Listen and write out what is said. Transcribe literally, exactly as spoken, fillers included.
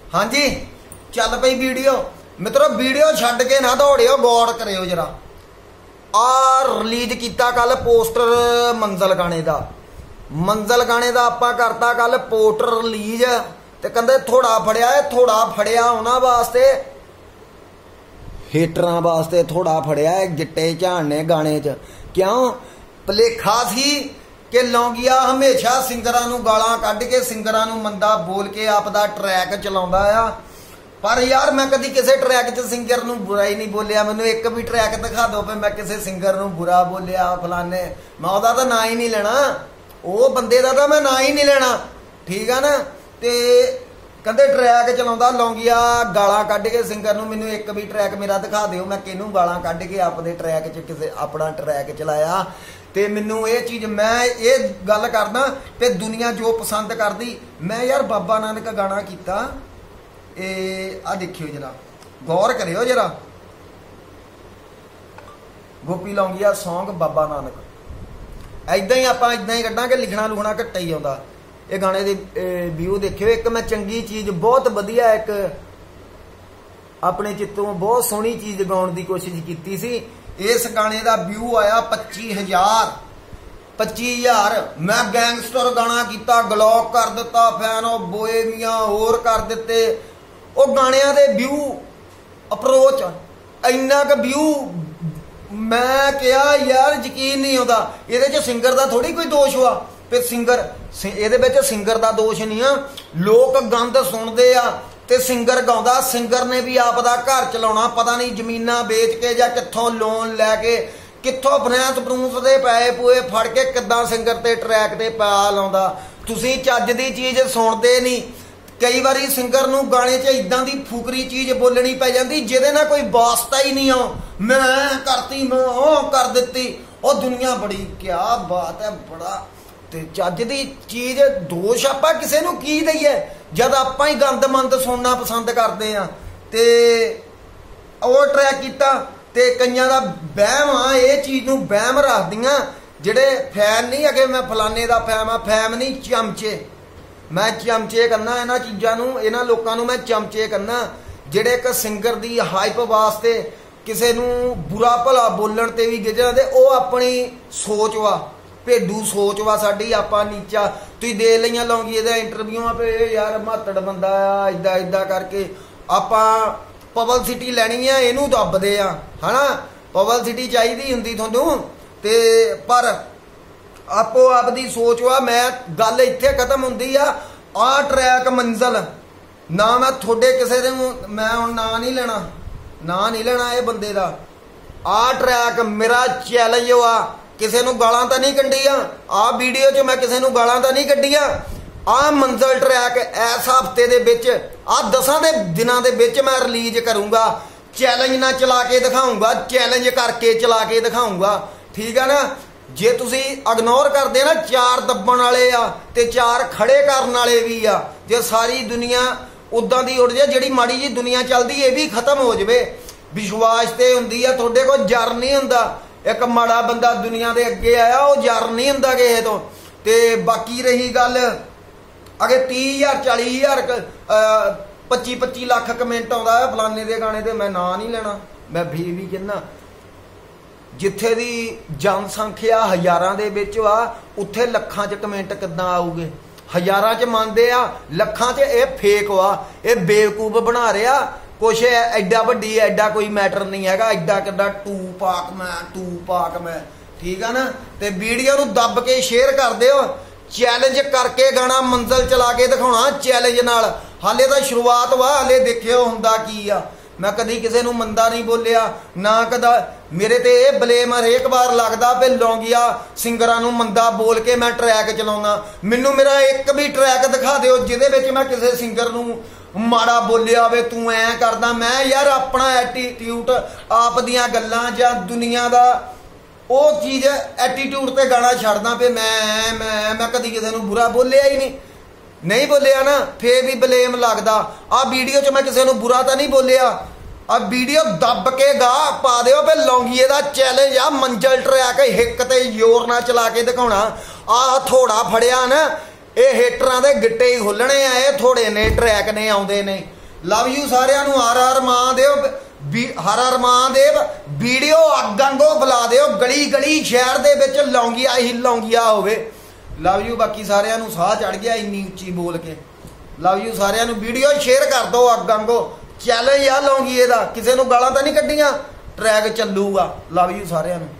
हाँ जी चल पई वीडियो। मित्रों वीडियो छड्ड के ना दौड़ियो, गौर करियो जरा। आ रिलीज किया कल पोस्टर मंजिल गाने का। मंजिल गाने का आपां करता कल पोस्टर रिलीज, ते कहंदे थोड़ा फड़िया है, थोड़ा फड़िया उन्हां वास्ते हेटरां वास्ते थोड़ा फड़िया है गिट्टे झाड़ने गाने च। क्यों भलेखा सी कि लौंगिया हमेशा सिंगरां नूं गालां कढ के सिंगरां नूं मंदा बोल के आपदा ट्रैक चलाउंदा आ। पर यार मैं कदी किसी ट्रैक च सिंगर नूं बुरा ही नहीं बोलिया। मैनूं एक भी ट्रैक दिखा दो पे मैं किसी सिंगर नूं बुरा बोलिया फलाने, मैं ओहदा तां नां ही नहीं लेना, वो बंदे दा तां मैं नां ही नहीं लेना, ठीक है ना। ते कहंदे ट्रैक चलाउंदा लौंगिया गालां कढ के सिंगर नूं, मैनूं एक भी ट्रैक मेरा दिखा दिओ मैं किहनूं गालां कढ के अपने ट्रैक च किसी अपना ट्रैक चलाया। ते मैनूं ये चीज़ मैं ये गल करदा कि दुनिया जो पसंद करदी। मैं यार बाबा नानक गाना कीता, ए आ देखियो जरा, गौर करियो जरा। गोपी लौंगिया सॉन्ग बाबा नानक, ऐदां ही आपां ऐदां ही कड्डांगे, लिखना लुखना घट्टा ही आउंदा। ये गाने दे व्यू देखियो। एक मैं चंगी चीज़ बहुत वधिया एक अपने चित्तों बहुत सोहनी चीज़ गाउण दी कोशिश कीती सी। इस गाने का व्यू आया पच्ची हजार पच्ची हजार। मैं गैंगस्टर गाना किया, गलॉक कर दिता, फैन ऑफ बोहेमिया होर कर दिते। वो गाणियां दे व्यू अप्रोच इन्ना क व्यू मैं कहा यार यकीन नहीं आता। ये सिंगर का थोड़ी कोई दोष हुआ पे सिंगर ये सिंगर का दोष नहीं आ। लोग गंद सुनते आ ते सिंगर गाउंदा, सिंगर ने भी आपदा घर चलाउणा, पता नहीं जमीनां बेच के या कित्थों लोन लैके कित्थों फाइनैंस फरूंस दे पैसे पूए फड़ के किद्दां सिंगर ते ट्रैक ते पा लाउंदा। तुसीं चज दी चीज़ सुणदे नहीं। कई बारी सिंगर नूं गाने च इदां दी फुकरी चीज़ बोलनी पै जांदी जिहदे नाल कोई वास्ता ही नहीं आ। मैं करती मैं ओह कर दित्ती। ओ दुनिया बड़ी क्या बात है, बड़ा ते चज दी चीज़ दोष आपां किसे नूं की दईए जद आपां ही गंद मंद सुनना पसंद करते हैं। ते ओह ट्रैक कीता ते कईयां दा वहम आ, ये चीज़ नूं वहम रखदियां जिहड़े फैन नहीं अगे मैं फलाने दा फैन आ, फैन नहीं चमचे। मैं चमचे करना इन्हां चीज़ां नूं, इन्हां लोकां नूं मैं चमचे करना जिहड़े एक सिंगर दी हाइप वास्ते किसे नूं बुरा भला बोलण ते भी गिज जांदे। ओह अपनी सोच वा, भेडू सोच वा साडी। आपां नीचा तुसीं दे लईआं लौंगी दे इंटरव्यूआं पे यार मातड़ बंदा आ इदा इदा करके आपां पब्लिसिटी लैनी है, इहनूं दबदे आ है ना। पब्लिसिटी चाहिदी हुंदी तुहानूं ते पर आपो आप दी सोच वा। मैं गल इत्थे खत्म हुंदी आ। आ ट्रैक मंजिल ना मैं थोड़े किसे दे मैं हुण नां नहीं लेना, नां नहीं लेना ये बंदे दा। आ ट्रैक मेरा चैलेंज वा, किसी नूं गालां तां नहीं कड्डियां। आ वीडियो च मैं किसी नूं गालां तां नहीं कड्डियां। आ मंजिल ट्रैक इस हफ्ते दे विच आ दसां दे दिनां दे विच मैं रिलीज करूँगा। चैलेंज ना चला के दिखाऊँगा, चैलेंज करके चला के दिखाऊँगा, ठीक है ना। जे तुसी इग्नोर करदे ना चार दब्बण वाले आ ते चार खड़े करन वाले भी आ। जे सारी दुनिया उदां दी उड़ जाए, जिहड़ी माड़ी जी दुनिया चलदी ये भी खत्म हो जाए। विश्वास ते हुंदी आ, तुहाडे कोल जर नहीं हुंदा। एक माड़ा बंदा दुनिया के अगे आया वो जर नहीं हुंदा किसे तो। ते बाकी रही गल अगे तीह हज़ार चाली हज़ार पच्ची पच्ची लख कमेंट आउंदा है फलाने दे गाने ते मैं नां नहीं लेना। मैं भी भी कहना जिथे दी जनसंख्या हज़ारां दे विच वा उत्थे लखां च कमेंट किद्दां आऊगे। हज़ारां च मंनदे आ, लखां च ये फेक वा, ये बेवकूफ बना रहा। कुछ एडा वड्डी एडा कोई मैटर नहीं है, एडा किड्डा टू पाक मैं टू पाक मैं, ठीक है ना। ते वीडियो नूं दब के शेयर कर दिओ। चैलेंज करके गाना मंजिल चला के दिखाउणा चैलेंज नाल। हाले तो शुरुआत वा, हाले देखियो हुंदा की आ। मैं कदी किसी नूं मंदा नहीं बोलिया ना कदा। मेरे ते ये बलेम हरेक बार लगदा पे लौंगिया सिंगरां नूं मंदा बोल के मैं ट्रैक चलाउंदा। मैनूं मेरा एक भी ट्रैक दिखा दिओ जिहदे विच मैं किसी सिंगर नूं माड़ा बोलिया वे तू ऐ करदा। मैं यार अपना एटीट्यूड आप दियां गल्लां जां दुनिया दा वो चीज़ एटीट्यूड ते गाना छड्डदा पे मैं मैं मैं कदी किसी नूं बुरा बोलिया ही नहीं नहीं बोलिया ना, फिर भी बलेम लगदा। आ वीडियो च मैं किसी नूं बुरा तो नहीं बोलिया। आ वीडियो दब के गा पा दिओ पे लौंगिए दा चैलेंज आ मंजिल ट्रैक हिक ते जोर ना चला के दिखाउणा। आ थोड़ा फड़िया ना ये हेटरां दे गिट्टे ही खुलने आ, ये थोड़े ने ट्रैक ने आउंदे ने। ਲਵ ਯੂ ਸਾਰਿਆਂ ਨੂੰ। ਹਰ ਹਰ ਮਹਾਦੇਵ। ਹਰ ਹਰ ਮਹਾਦੇਵ। ਵੀਡੀਓ ਅੱਗਾਂਗੋ ਬੁਲਾ ਦਿਓ, ਗਲੀ ਗਲੀ ਸ਼ਹਿਰ ਦੇ ਵਿੱਚ ਲੌਂਗੀਆ ਹੀ ਲੌਂਗੀਆ ਹੋਵੇ। Love you. ਬਾਕੀ ਸਾਰਿਆਂ ਨੂੰ ਸਾਹ ਚੜ ਗਿਆ ਇੰਨੀ ਉੱਚੀ ਬੋਲ ਕੇ। ਲਵ ਯੂ ਸਾਰਿਆਂ ਨੂੰ। ਵੀਡੀਓ ਸ਼ੇਅਰ ਕਰ ਦਿਓ ਅੱਗਾਂਗੋ। ਚੈਲੰਜ ਆ ਲੌਂਗੀਏ ਦਾ, ਕਿਸੇ ਨੂੰ ਗਾਲਾਂ ਤਾਂ ਨਹੀਂ ਕੱਢੀਆਂ, ਟਰੈਕ ਚੱਲੂਗਾ। ਲਵ ਯੂ ਸਾਰਿਆਂ ਨੂੰ।